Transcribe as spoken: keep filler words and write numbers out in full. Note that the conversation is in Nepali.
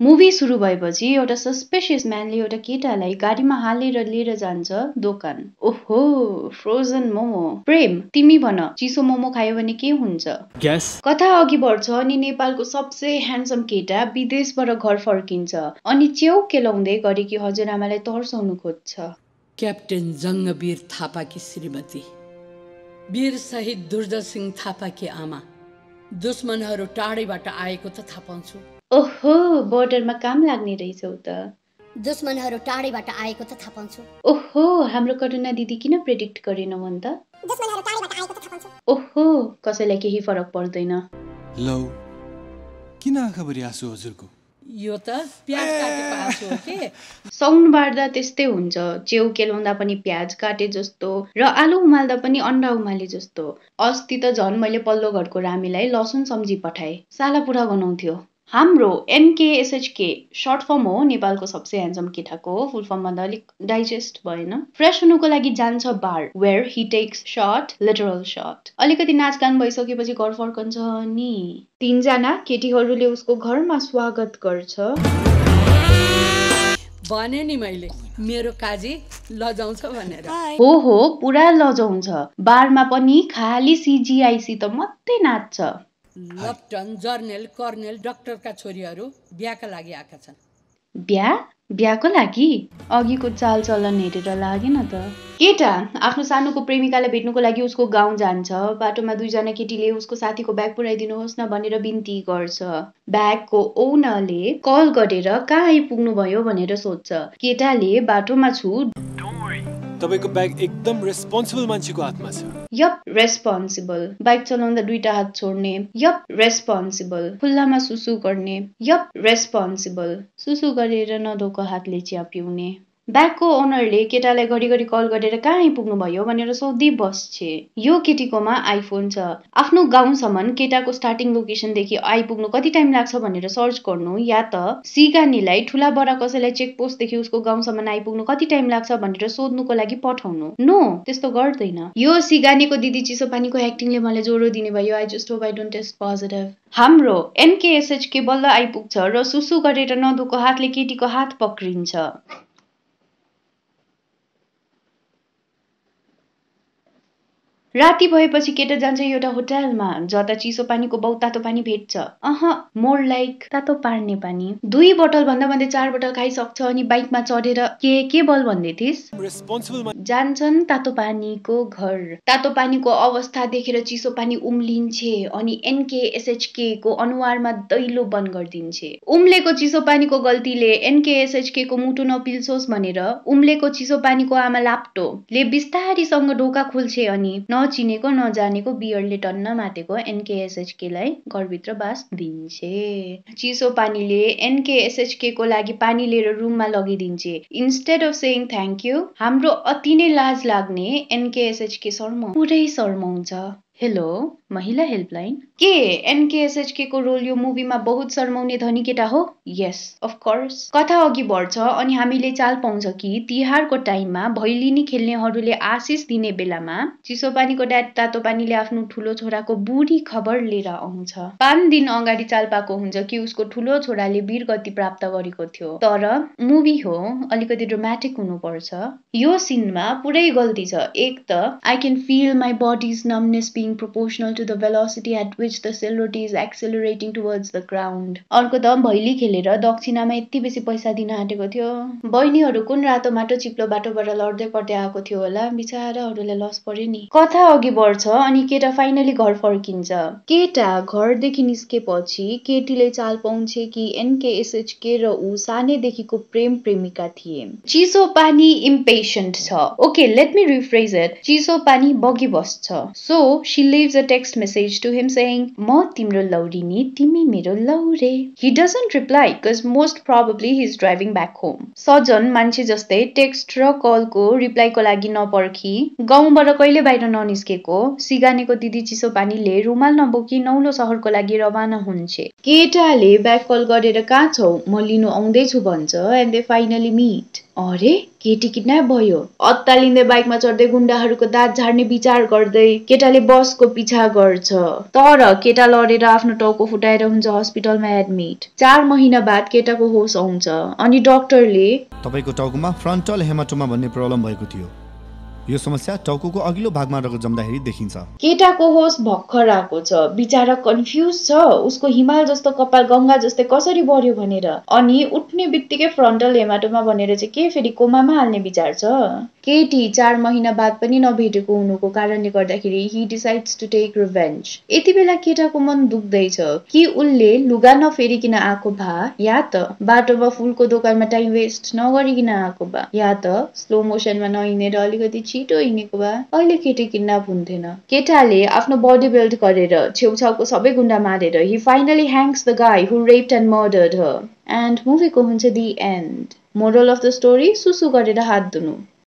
मुभी सुरु भएपछि एउटा सस्पेशियस म्यानले एउटा केटालाई गाडीमा हालेर लिएर जान्छ दोकान। ओहो, फ्रोजन मोमो। प्रेम, तिमी भन, चिसो मोमो खायो भने के हुन्छ? ग्यास। कथा अघि बढ्छ अनि नेपालको सबसे ह्यान्डसम केटा विदेशबाट घर फर्किन्छ अनि च्याउ केलाउँदै गरेकी हजुरआमालाई तर्साउनु खोज्छ। क्याप्टेन जङ्गवीर थापाकी श्रीमती, वीर शहीद दुर्जय सिंह थापाकी आमा, दुश्मनहरू टाढैबाट आएको त थाहा पाउँछु। ओहो, बोर्डरमा काम लाग्ने रहेछौ त। दुश्मनहरू टाढैबाट आएको त थाहा पाउँछु। ओहो, हाम्रो करुणा दिदी किन प्रेडिक्ट गरेनौ अन्त? दुश्मनहरू टाढैबाट आएको त थाहा पाउँछु। ओहो, कसैलाई केही फरक पर्दैन। लौ, किन आँखाभरि आँसु हजुरको? यो त प्याज काटेको आँसु हो के? साउन्ड बार्दा त्यस्तै हुन्छ, च्याउ केलाउँदा पनि प्याज काटे जस्तो र आलु उमाल्दा पनि अन्डा उमाले जस्तो। अस्ति त झन् मैले पल्लो घरको रामीलाई लसुन सम्झी पठाए, साला पुरा गनाउँथ्यो। हाम्रो एनकेएसएचके सर्ट फर्म हो नेपालको सबसे ह्यान्डसम केटाको, फुल फर्म भन्दा अलिक डाइजेस्ट भएन। फ्रेस हुनुको लागि जान्छ bar, where he takes shot, literal shot. अलिकति नाचगान भइसकेपछि घर फर्कन्छ नि तीनजना केटीहरूले उसको घरमा स्वागत गर्छ। भने नि मैले मेरो काजी लजाउँछ भनेर। हो हो, पुरा लजाउँछ। बारमा पनि खाली सिजिआइसित मात्रै नाच्छ। लप्टन, जर्नेल, कर्नेल, डाक्टरका छोरीहरू बिहाका लागि आएका छन्। बिहा? बिहाको लागि? अघिको चाल चलन हेरेर लागेन त। केटा आफ्नो सानोको प्रेमिकालाई भेट्नुको लागि उसको गाउँ जान्छ। बाटोमा दुईजना केटीले उसको साथीको ब्याग पुर्याइदिनुहोस् न भनेर बिन्ती गर्छ। ब्यागको ओनरले कल गरेर कहाँ आइपुग्नु भयो भनेर सोध्छ। केटाले बाटोमा छु, तपाईको ब्याग एकदम रेस्पोन्सिबल मान्छेको हातमा छ। Yup, responsible. बाइक चलाउँदा दुईटा हात छोड्ने। Yup, responsible. खुल्लामा सुसु गर्ने। Yup, responsible. सुसु गरेर नधोको हातले चिया पिउने। ब्यागको ओनरले केटालाई घरिघरि कल गरेर कहाँ आइपुग्नु भयो भनेर सोधी बस्छे। यो केटीकोमा आइफोन छ। आफ्नो गाउँसम्म केटाको स्टार्टिङ लोकेसनदेखि आइपुग्नु कति टाइम लाग्छ भनेर सर्च गर्नु, या त सिगानीलाई ठुला बडा कसैलाई चेक पोस्टदेखि उसको गाउँसम्म आइपुग्नु कति टाइम लाग्छ भनेर सोध्नुको लागि पठाउनु। नो, त्यस्तो गर्दैन। यो सिगानीको दिदी चिसो पानीको एक्टिङले मलाई जोरो दिने भयो। I just hope I don't test positive. हाम्रो एनकेएसएचके बल्ल आइपुग्छ र सुसु गरेर नधोको हातले केटीको हात पक्रिन्छ। राति भएपछि केटा जान्छ एउटा होटलमा, जता चिसो पानीको बहु तातो पानी भेट्छ। अह, मोर लाइक तातो पार्ने पानी। दुई बोतल भन्दा भन्दै चार बोतल खाइसक्छ अनि बाइकमा चढेर के के बल भन्दै थिइस्? जान्छन् तातो पानीको घर। तातो पानीको अवस्था देखेर चिसो पानी उम्लिन्छे अनि एनकेएसएचके को अनुहारमा दैलो बन्द गरिदिन्छे। उम्लेको चिसो पानीको गल्तीले एनकेएसएचके को मुटु नपिल्सोस् भनेर उम्लेको चिसो पानीको आमा लाप्टोले बिस्तारीसँग ढोका खोल्छे अनि नचिनेको नजानेको बियरले टन्न मातेको एनकेएसएचके लाई घरभित्र बास दिन्छे। चिसो पानीले एनकेएसएचके को लागि पानी लिएर रुममा लगिदिन्छे। Instead of saying thank you, हाम्रो अति नै लाज लाग्ने एनकेएसएचके शर्माउ पुरै शर्माउँछ। हेलो, महिला हेल्पलाइन। के एनकेएसएचके को रोल यो मुभीमा बहुत शर्माउने धनी केटा हो? Yes, of course. कथा अघि बढ्छ अनि हामीले चाल पाउँछ कि तिहारको टाइममा भैलिनी खेल्नेहरूले आशिष दिने बेलामा चिसो पानीको ड्याड तातो पानीले आफ्नो ठुलो छोराको बुढी खबर लिएर आउँछ। पाँच दिन अगाडि चाल पाएको हुन्छ कि उसको ठुलो छोराले वीरगति प्राप्त गरेको थियो। तर मुभी हो, अलिकति ड्रामेटिक हुनुपर्छ। यो सिनमा पुरै गल्ती छ। एक त I can feel my body's numbness being proportional to the velocity at which the celebrity is accelerating towards the ground. अर्को त भैली खेलेर दक्षिणामा यति बेसी पैसा दिन आँटेको थियो। बहिनीहरू कुन रातो माटो चिप्लो बाटोबाट लड्दै पड्दै आएको थियो होला, बिचाराहरूलाई लस पर्यो नि। कथा अघि बढ्छ अनि केटा फाइनली घर फर्किन्छ। केटा घरदेखि निस्केपछि केटीले चाल पाउँछे कि एनकेएसएचके र ऊ सानैदेखिको प्रेम प्रेमिका थिए। चिसो पानी इम्पेशेन्ट छ। Okay, let me rephrase it. चिसो पानी बगी बस्छ। So she leaves a text message to him saying, "म तिम्रो लौरी नि, तिमी मेरो लौरे." He doesn't reply because most probably he's driving back home. सजन मान्छे जस्तै टेक्स्ट र कलको रिप्लाईको लागि नपर्खी गाउँबाट कहिले बाहिर ननिस्केको सिगानेको दिदी चिसो पानीले रुमाल नबोकी नौलो सहरको लागि रवाना हुन्छे। केटाले ब्याक कल गरेर कहाँ छौ, म लिनु आउँदैछु भन्छ, and they finally meet. अरे केटी किडन्याप भयो। अत्तालिँदै बाइकमा चढ्दै गुण्डाहरूको दाँत झार्ने विचार गर्दै केटाले बसको पिछा गर्छ, तर केटा लडेर आफ्नो टाउको फुटाएर हुन्छ हस्पिटलमा एडमिट। चार महिना बाद केटाको होस आउँछ अनि डाक्टरले तपाईको टाउकोमा फ्रन्टल हेमाटोमा भन्ने प्रब्लम भएको थियो। यो समस्या टाउकोको अघिल्लो भागमा रहेको जम्दाखेरि देखिन्छ। केटाको होस भर्खर आएको छ, बिचारा कन्फ्युज छ, उसको हिमाल जस्तो कपाल गंगा जस्तै कसरी बढ्यो भनेर। अनि उठ्ने बित्तिकै फ्रन्टल हेमाटोमा भनेर चाहिँ के फेरि कोमामा हाल्ने विचार छ। केटी चार महिना बाद पनि नभेटेको हुनुको कारणले गर्दाखेरि he decides to take revenge. यति बेला केटाको मन दुख्दैछ कि उनले लुगा नफेरिकन आएको भा, या त बाटोमा फुलको दोकानमा टाइम वेस्ट नगरिकन आएको भा, या त स्लो मोसनमा नहिँडेर अलिकति छिटो हिँडेको भा, अहिले केटी किडन्याप हुन्थेन। केटाले आफ्नो बडी बिल्ड गरेर छेउछाउको सबै गुण्डा मारेर ही finally hangs the guy who raped and murdered her. And मुभीको हुन्छ the end. Moral of the story, सुसु गरेर हात धुनु।